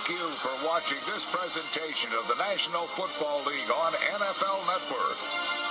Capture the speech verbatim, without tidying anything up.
you for watching this presentation of the National Football League on N F L Network.